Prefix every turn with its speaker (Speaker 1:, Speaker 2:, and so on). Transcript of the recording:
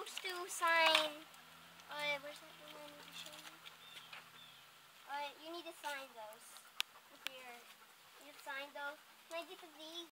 Speaker 1: supposed to sign. Where's that the one you showed me? You need to sign those. If you're, you sign those. Can I get the these?